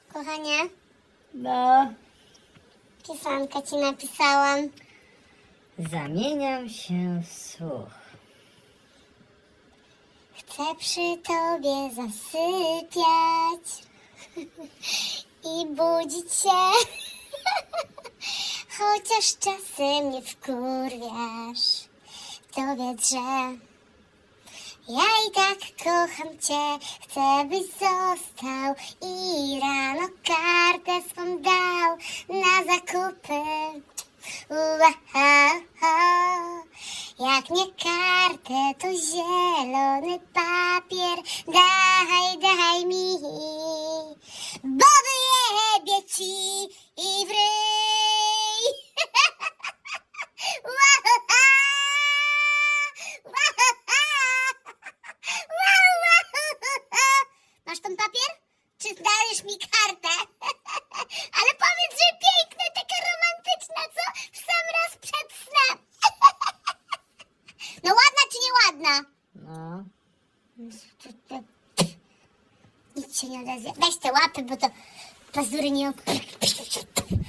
Kochanie, No, pisankę ci napisałam. zamieniam się w słuch. Chcę przy tobie zasypiać i budzić się, chociaż czasem mnie wkurwiasz. Dowiedz, że ja i tak kocham cię, chcę byś został i rano kartę swą dał na zakupy. Jak nie kartę, to zielony papier, daj mi, bo wyjebie ci i w ryj. Masz ten papier? Czy dajesz mi kartę? Ale powiedz, że piękna, taka romantyczna, co? W sam raz przed snem. No ładna czy nieładna? No, Nic się nie odezwie. Weź te łapy, bo to pazury nie